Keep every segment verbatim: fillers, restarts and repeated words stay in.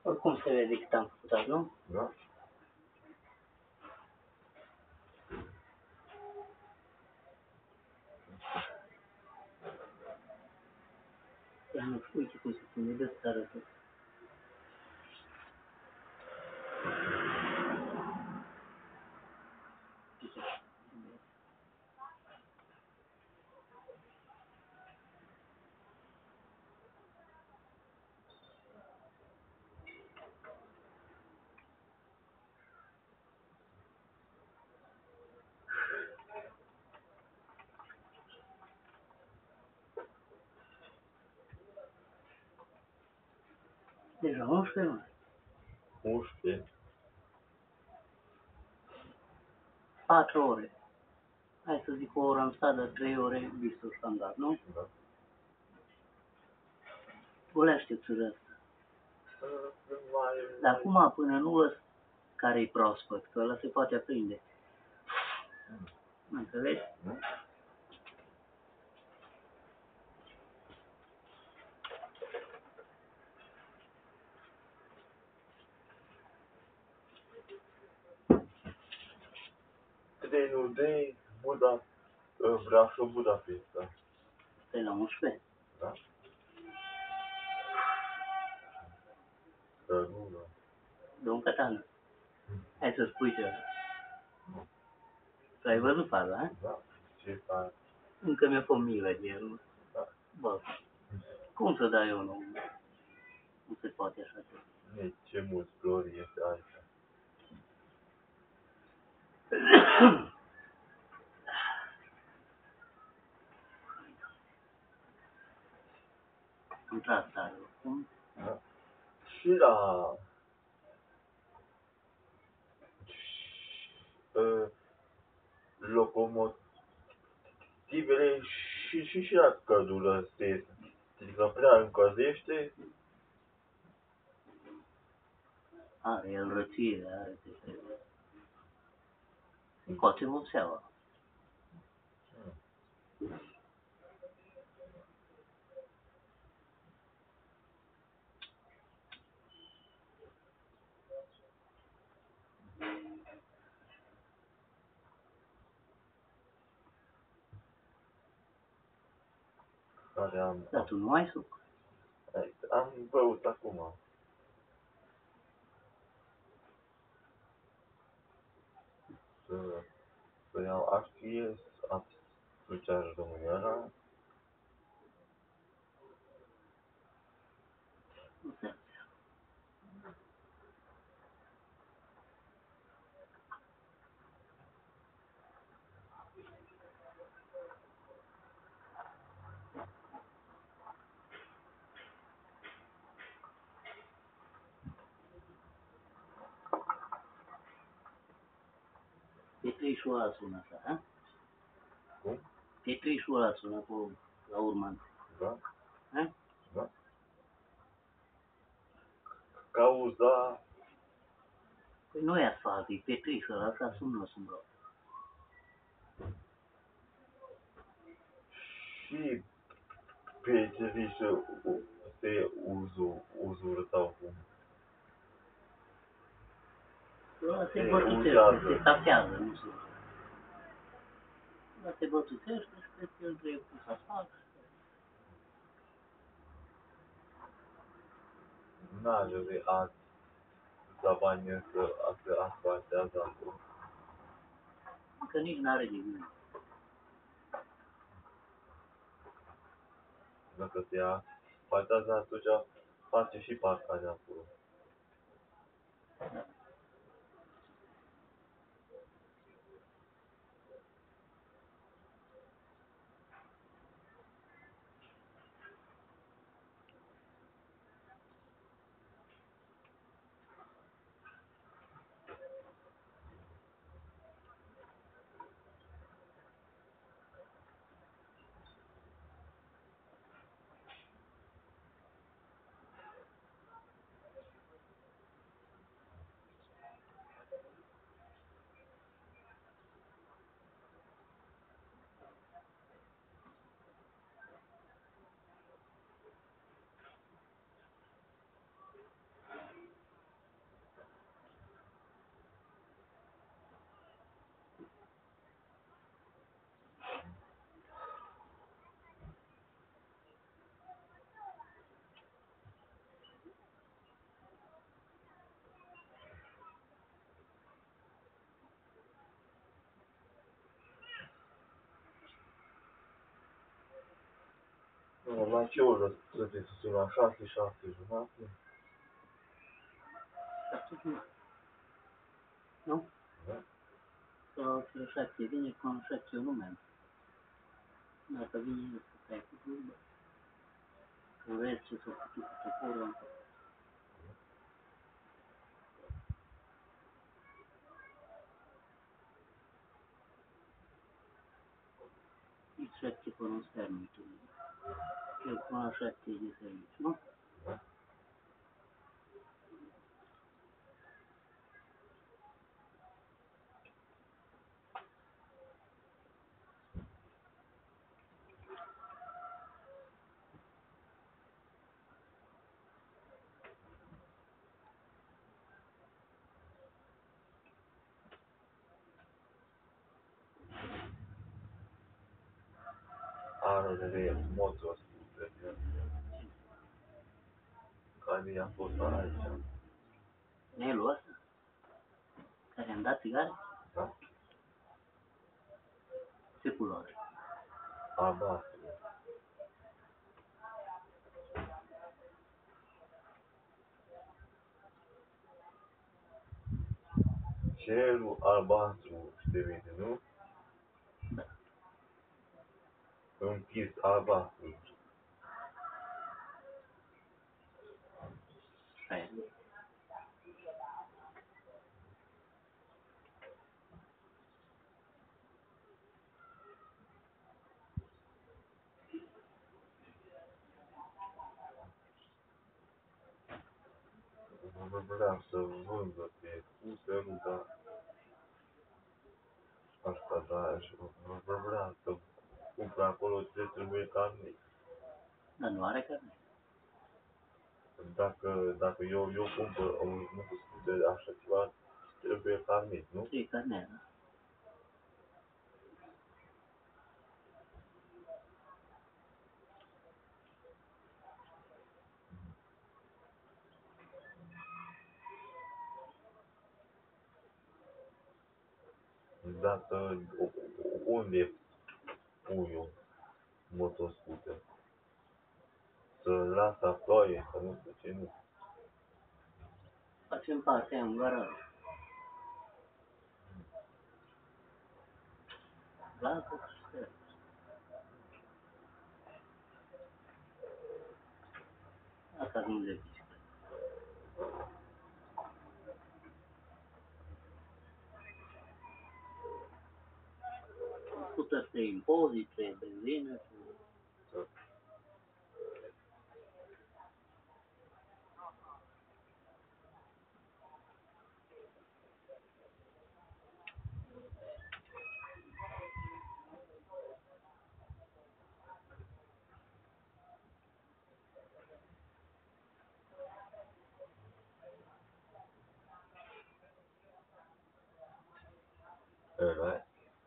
Oricum se vede cât am făcut azi, nu? Da? Ia nu știu, uite cum se pune, de să arătă. Deja unsprezece, mă. unsprezece. patru ore. Hai să zic o oră am stat, dar trei ore visul standard, nu? Da. O le aștept să asta. Mai... Dar acum, până nu lăs care-i proaspăt, că ăla se poate aprinde. Înțelegi? Nu? Trei nu de Buda, Brașov, Budapesta. Stai la unsprezece. Da? Că nu, da. Domn Catan, hai să spui ceva. Tu ai văzut faza, a? Da? Ce faci? Încă mi-a fost milă de el. Da. Bă, cum să dai eu nu? Nu se poate așa ceva. Nici ce mulți flori este aici. Am tras tare, cum? Da? Și la... Uh, locomotivele și, și, și la căldură se strică prea încălzește. Are el rățire, are ce trebuie. Scoate vopseaua. Care am... Dar tu nu ai suc. Am băut acum. Să, să iau acție, asociază domniera. Nu se Petrișul ăla sună așa, a? Cum? Petrișul ăla sună cu la urmă. Da? A? Da? Cauza... Păi nu e asfalt, e petrișul ăla, așa sună, sună. Și petrișul se uzu, uzură sau cum? Ăla se Se bătuțește, uzează. se tapează, nu știu. Ăla se bătuțește și cred că el trebuie pus asfalt. N-are de azi la bani să se asfaltează acolo. Că nici n-are de gând. Dacă se asfaltează, atunci face și parcarea acolo. La ce oră trebuie să sun? La șase, șase jumate? Atât nu. Nu? Da? Sau la șapte vine, până la șapte eu nu merg. Dacă vine, să stai cu glumă. Când vezi ce s-a făcut cu toporul, e șapte până în seară, nu știu. Eu până la șapte e de serviciu, nu? Da? Are de motor scooter, care i-a fost aici. Nelul ăsta, care am dat țigare, Da? ce culoare? Albastru. Cerul albastru se vede, nu? Da. Închis albastru. Aia. Vreau să vândă pe scooterul, dar asta, da, și vreau să cumpăr acolo ce trebuie carnet. Dar nu are carnet. Dacă, dacă eu, eu cumpăr un, un scooter așa ceva, trebuie carnet, nu? E carnet, da. Dacă unde pun eu motoscooter? Să-l las la ploaie, să nu știu ce, nu. Facem partea în garaj. Lasă și stai. Asta nu le bicicletă. Scută să impozite, benzină și... Ăla,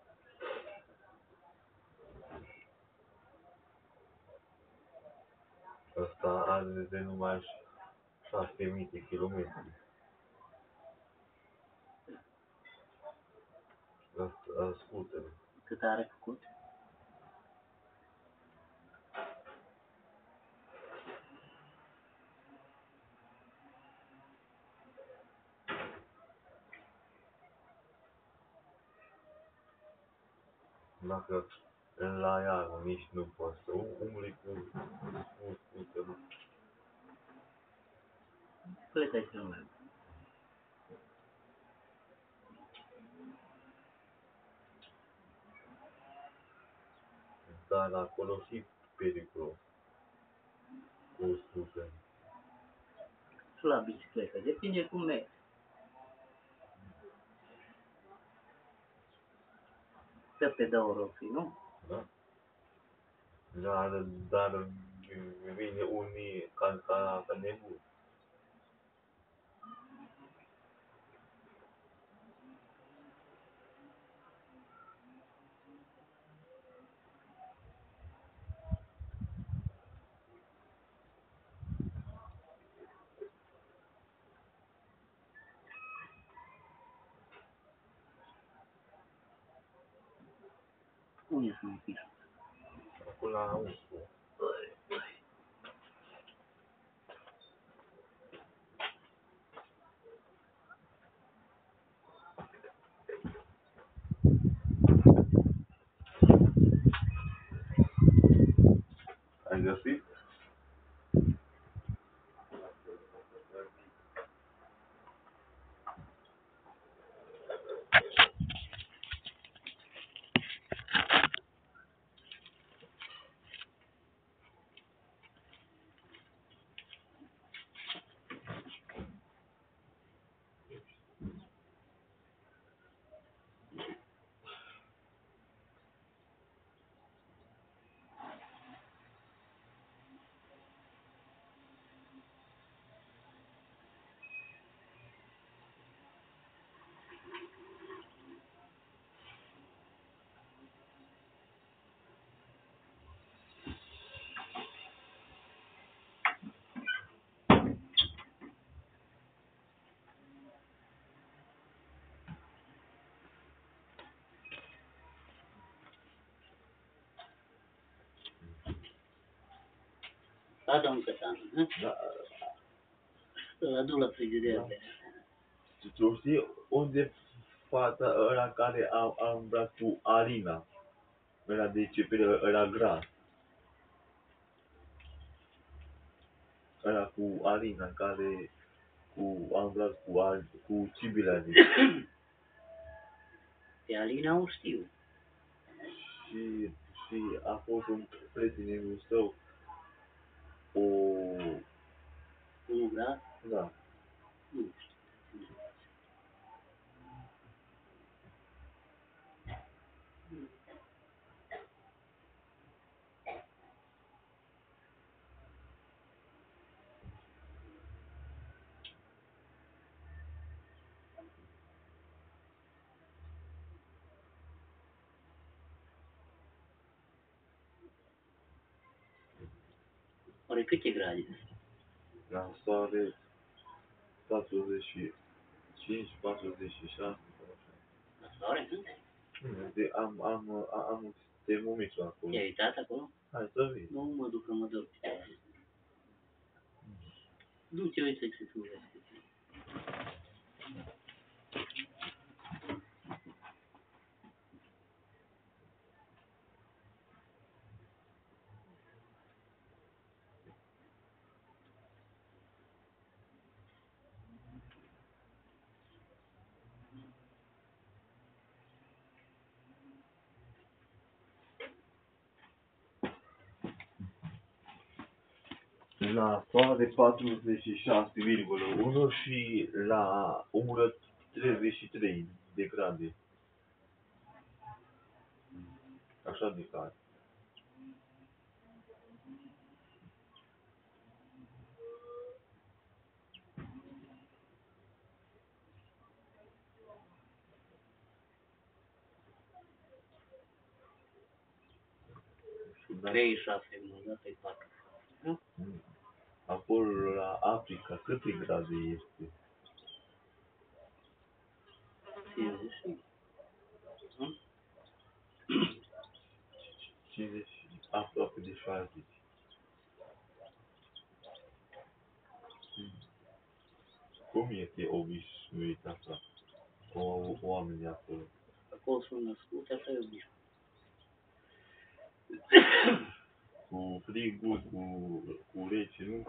ăsta are de numai șase mii de kilometri. Ăsta, scooterul. Cât are făcut? Dacă la iarnă nici nu poți să umbli cu, cu scooterul. Cât ai kilometri? Dar acolo și periculos cu scooter. Și la bicicletă. Depinde cum mergi. Că pe două roți, nu? Da? Dar, dar vine unii ca, ca, ca nebuni. Unde sunt fișă? Acolo la unsprezece. găsit? Ada un cătan, nu? Da. Îl aduc la frigider. Da. Tu știi unde fata ăla care a, a îmbrat cu Alina? Ăla de ce pe ăla gras. Ăla cu Alina care cu a îmbrat cu, Al, cu Cibilani. Pe Alina o știu. Și, și a fost un prietenul său o... Unul gras? Da. Nu știu. Oare câte grade? La soare patruzeci și cinci, patruzeci și șase. La soare, nu? De, am, am, am, am un termometru acolo. Te-ai uitat acolo? Hai să vezi. Nu mă duc că mă dor. Nu te uiți să tu vezi. La soare patruzeci și șase virgulă unu și la umbră treizeci și trei de grade. Așa de cald. treizeci și șase, mă dă pe patru. Nu? Acolo la Africa, câte grade este? cincizeci. Nu? cincizeci, aproape de șaizeci. Cum este obișnuit așa? O, oamenii acolo. Acolo sunt născuți, așa e obișnuit. Cu frigul, cu, cu rece, nu?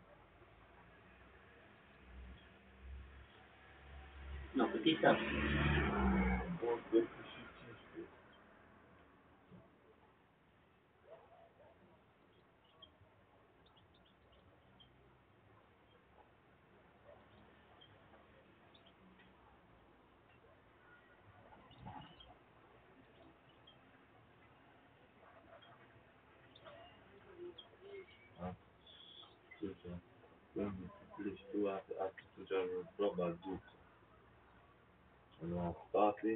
Nu, cât e asta? douăzeci și cinci. Când pleci tu, atunci proba duc la spate.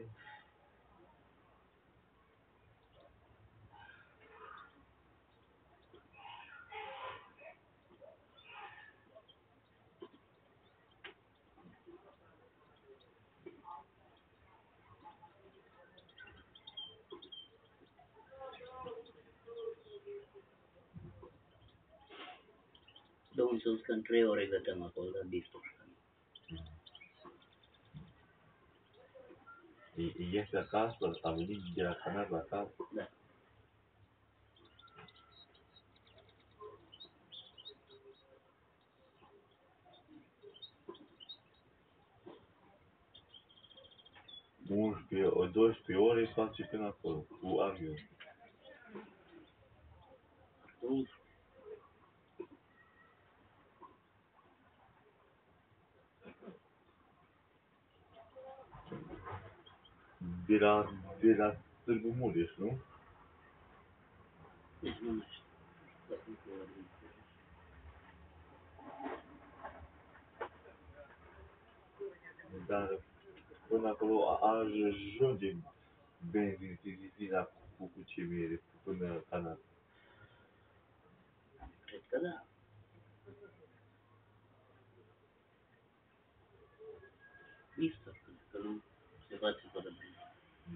Domnul să că în trei ore gătăm acolo, la bistul. Ești acasă? A venit de la Canada acasă? Da. unsprezece, doisprezece ore face până acolo, cu avion. unsprezece. De la, de la Târgu Mureș, nu? Deci nu mai știu. Dacă nu te vorbim. Dar până acolo a- ajunge benzina cu, cu cimiere până Canada. Cred că da. Listă, că nu se face fără bine.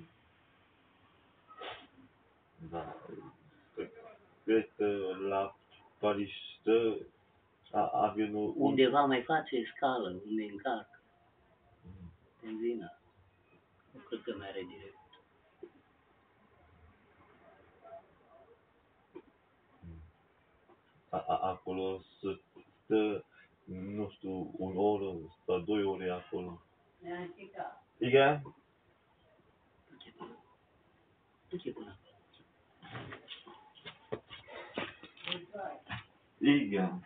Da. Cred că la Paris stă a- avionul Undeva mai face scală, unde încarcă benzina. Nu cred că mere direct. a, a, acolo să stă, nu știu, un oră sau doi ore acolo. Igen? Du-te până. Igen.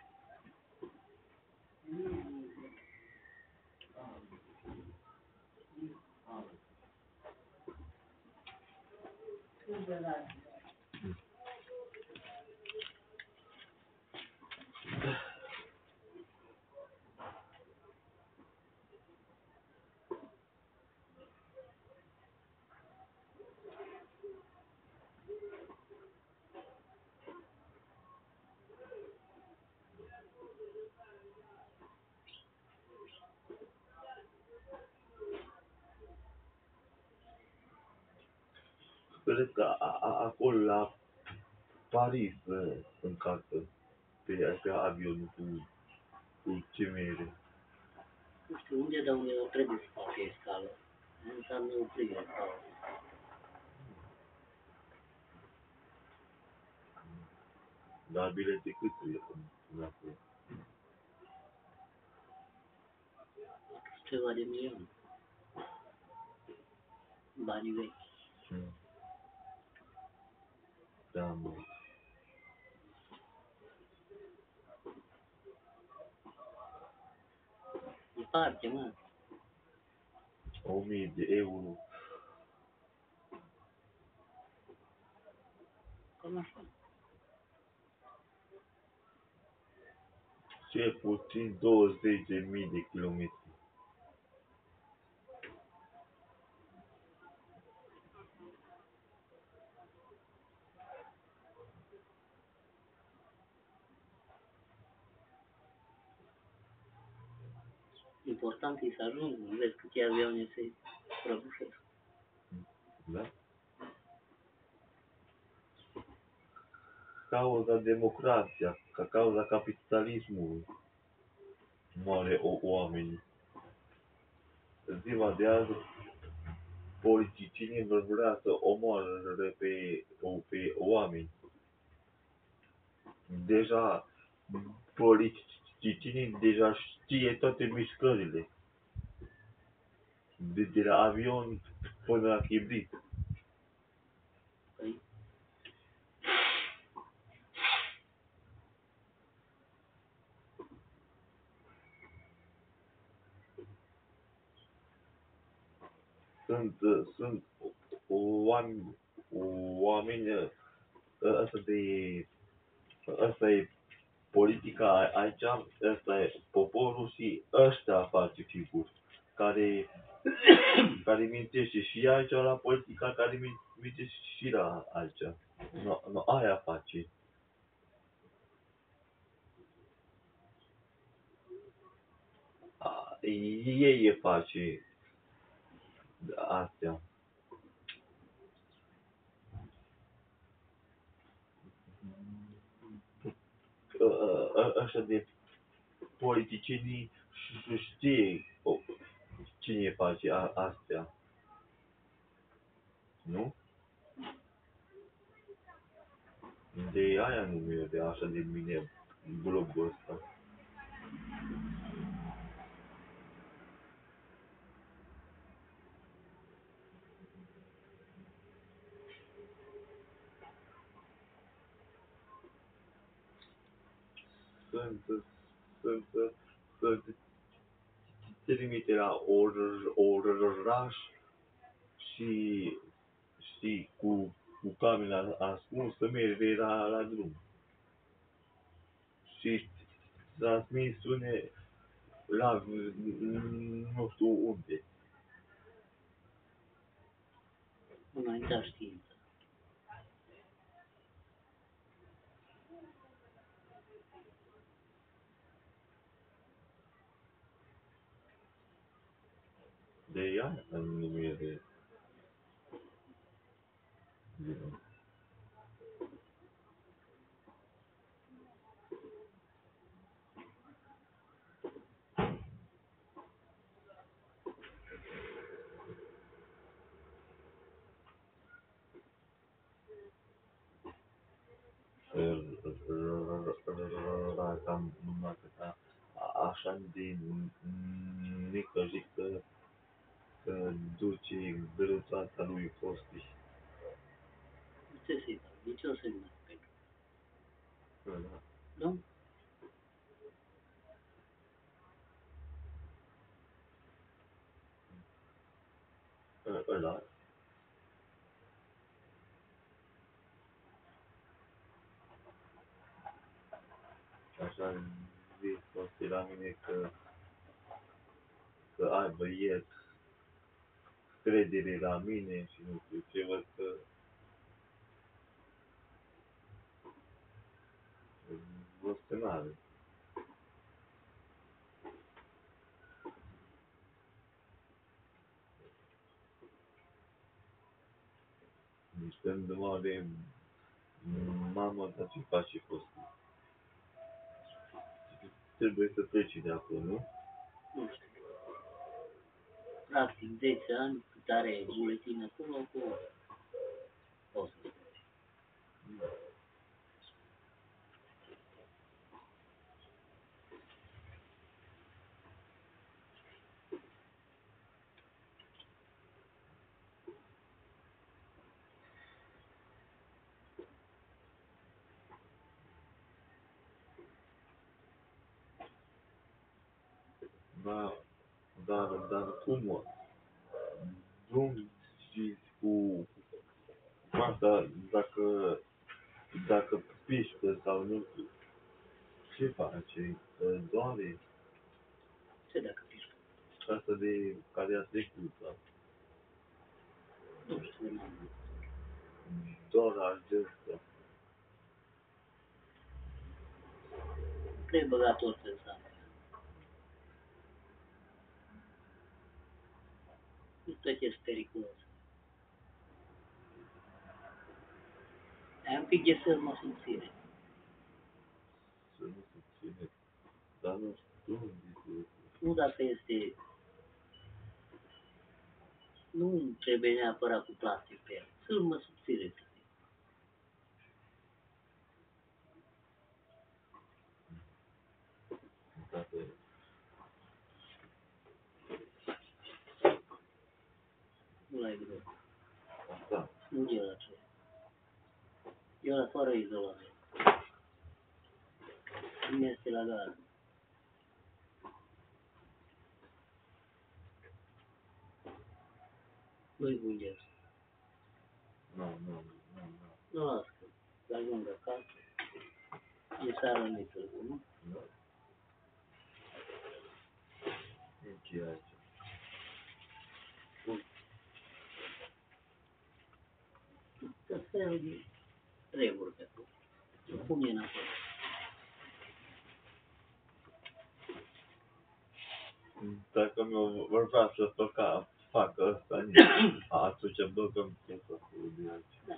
Cred că a, a, acolo la Paris uh, încarcă pe, pe avionul cu, cu cimiere. Nu știu unde, dar unde trebuie să facă scală. Înseamnă oprire sau... Dar bilete cât e până acolo? Ceva de milion. Banii vechi. Hmm. Da, mă. Departe, mă. O mie de euro. Cam așa. Cel puțin douăzeci de mii de kilometri. Important e să ajung. Nu vezi câte avioane se prăbușesc. Da? Cauza democrația, ca cauza capitalismului moare o, oamenii. În ziua de azi, politicienii vor vrea să omoară pe, pe oameni. Deja, politicienii deja știe toate mișcările. De, de la avion până la chibrit. Păi, Sunt, sunt oameni, oameni ăsta de, ăsta e politica aici, ăsta e poporul și ăștia face figuri, care, care mintește și aici la politica, care mintește și la aici. No, no, aia face. A, ei face astea. Ă- ă- Ăștia de politicienii știe cine face a, astea. Nu? De aia nu merge așa de bine blogul ăsta. sunt, sunt, sunt trimite la or, oraș și, și cu, cu camera ascunsă merge la, la drum. Și transmisiune la nu știu unde. Înaintea știință. De ea în numire. Cam numai câta așa de necăjit că, că duce greutatea lui Costi. Ce să-i fac? De ce o să-i mă spec? Ăla, Nu? ăla, așa zis Costi la mine că, că aibă el credere la mine și nu știu ce, văd că văd că n-are. Niște îndemare, mamă, dar ce face Costi? Trebuie să pleci de acolo, nu? Nu știu. Practic zece ani, cât are buletin acolo, cu o să spun. Da, dar, dar cum? Drum și cu asta, dacă, dacă pișcă sau nu știu, ce face? Doare? Ce dacă pișcă? Asta de care a trecut, da? Nu știu, nu am. Doar acesta. Trebuie băgat tot în sat. Nu tot este periculos. Ai un pic de sârmă subțire. Să nu se ține. Dar nu știu unde Nu dacă este... Nu trebuie neapărat cu plastic pe el. Sârmă subțire să fie. dacă Nu l-ai greu. asta. Nu e ăla ce. E ăla fără izolare. Nu este la gară. Nu-i buget. Nu, nu, nu, nu. Nu las că să ajung acasă. E seara nu-i târgu, nu? Nu. Nici aici. Tot felul de treburi pe acolo. Și cum e înapoi? Dacă mi vor vrea să facă, facă asta, atunci băgăm tot acolo de aici. Da.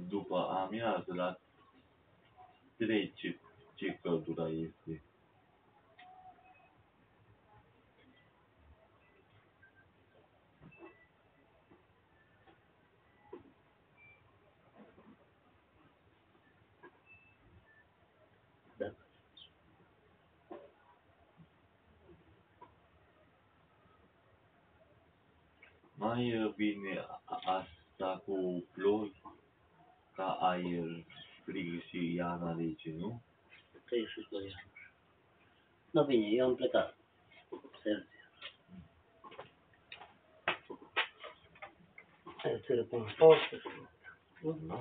după amiază, la trei ce, ce căldura este. Da. Mai bine asta cu ploi ca aer frig și iarna rece, nu? treizeci și doi ani. No, bine, eu am plecat. Serbia. Hai să le pun în pauză. Da?